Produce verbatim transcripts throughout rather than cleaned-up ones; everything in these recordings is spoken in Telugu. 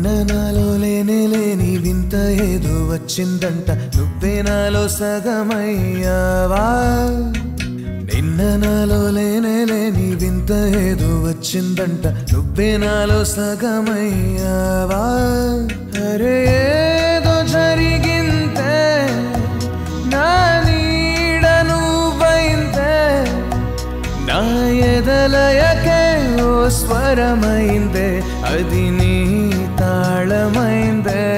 నాలో లేనే లేని వింత ఏదో వచ్చిందంట నువ్వే నాలో సగమయ్యావా నిన్న నాలో లేనే లేని వింత ఏదో వచ్చిందంట నువ్వే నాలో సగమయ్యావా అరే ఏదో జరిగిందే నా నీడ నువ్వైందే నా ఎదలయకే ఓ స్వరమైందే అది నీ తాళమైందే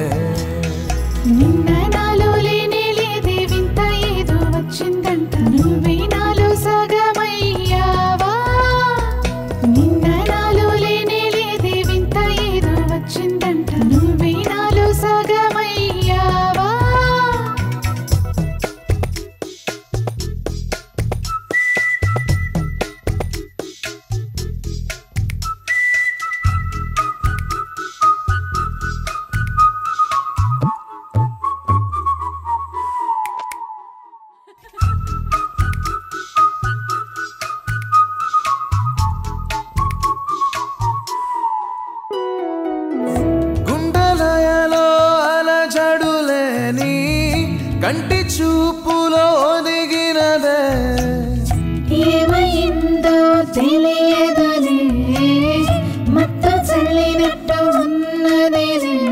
నిన్న నాలో లేనే లేదే వింత ఏదో వచ్చిందంట నువ్వే నాలో సగమయ్యావా నిన్న నాలో లేనే లేదే వింత ఏదో వచ్చిందంట నువ్వే నాలో సగమయ్యావా కంటి చూపులో ఒదిగినదే ఏమైందో తెలియదలే మత్తు చల్లినట్టు ఉన్నదే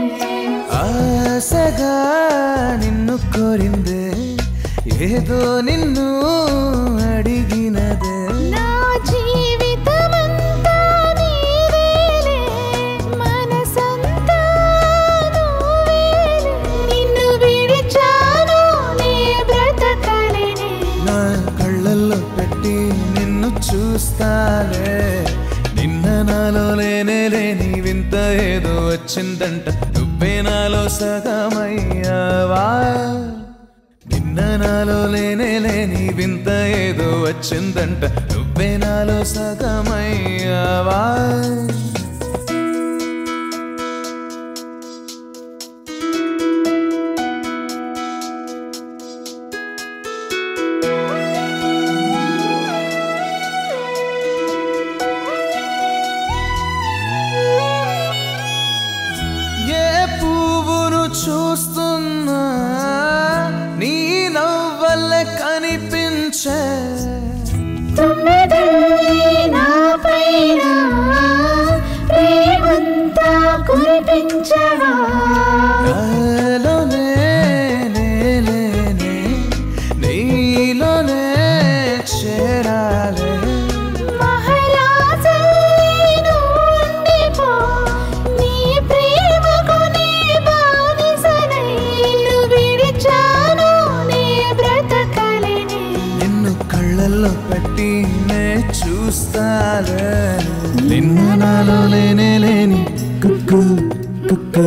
ఆశగా నిన్ను కోరిందే ఏదో నిన్ను అడిగినదే నా జీవితమంతా నీవేలే మనసంతా నువ్వేలే నిన్ను విడిచాను నీ బ్రతకలేనే నా కళ్ళల్లో పెట్టి నిన్ను చూస్తాలే నిన్న నాలో లేనే లేని వింత ఏదో వచ్చిందంట నువ్వే నాలో సగమయ్యావా నిన్న నాలో లేనే లేని వింత ఏదో వచ్చిందంట నువ్వే నాలో సగమయ్యావా ఏ పువ్వును చూస్తున్నా నీ నవ్వల్లే కనిపించే తుమ్మెదలే నా పైన ప్రేమంతా కురిపించవా నాలోనే నేలేనే నీలోనే చేరాలే మహారాజల్లే నువ్వుండిపో నీ ప్రేమకు నీ బానిసనై నిన్ను విడిచాను నీ బ్రతకలేనే నిన్ను కళ్ళల్లో పెట్టి నే చూస్తాలే నిన్న నాలో లేనే లేని కుక్కు కుక్కు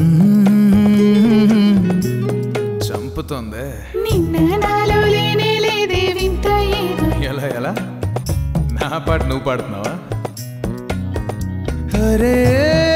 చంపుతోందే నిన్న నాలో లేనే లేదే వింత ఏదో ఎలా ఎలా నా పాట నువ్వు పాడుతున్నావా అరే